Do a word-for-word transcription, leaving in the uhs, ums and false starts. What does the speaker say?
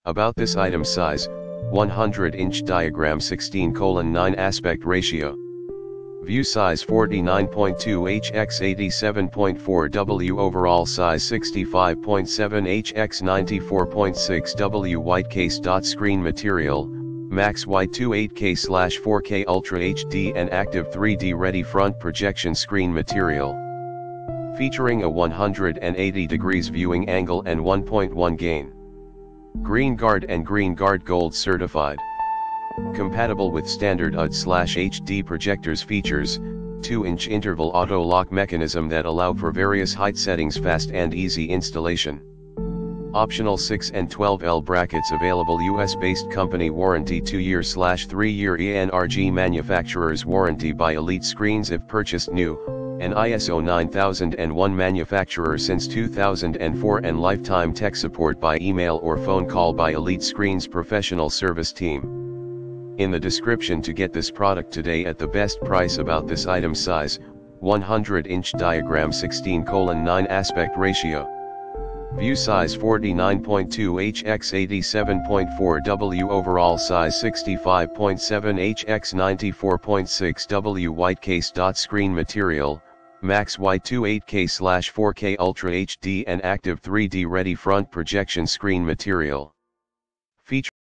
About this item size, one hundred inch diagram sixteen colon nine aspect ratio. View size forty-nine point two inch by eighty-seven point four W. Overall size sixty-five point seven inch by ninety-four point six W. White case. Screen material, Max Y twenty-eight K slash four K Ultra H D and Active three D Ready front projection screen material. Featuring a one hundred eighty degrees viewing angle and one point one gain. Green Guard and Green Guard Gold certified. Compatible with standard U D H D projectors. Features, two inch interval auto lock mechanism that allow for various height settings, fast and easy installation. Optional six and twelve L brackets available. U S based company warranty, two year slash three year E N R G manufacturer's warranty by Elite Screens if purchased new, an I S O nine thousand one manufacturer since two thousand four, and lifetime tech support by email or phone call by Elite Screens professional service team. In the description to get this product today at the best price. About this item size, one hundred inch diagram sixteen colon nine aspect ratio. View size forty-nine point two inch by eighty-seven point four W. Overall size sixty-five point seven inch by ninety-four point six W. White case. Screen material, Max Y twenty-eight K slash four K Ultra H D and Active three D Ready front projection screen material. Feature